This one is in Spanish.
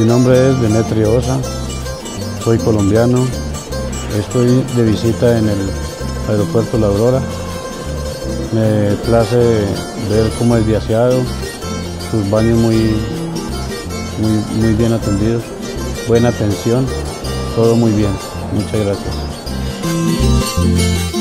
Mi nombre es Demetrio Osa, soy colombiano, estoy de visita en el aeropuerto La Aurora. Me place ver cómo es de aseado, sus baños muy bien atendidos, buena atención, todo muy bien. Muchas gracias.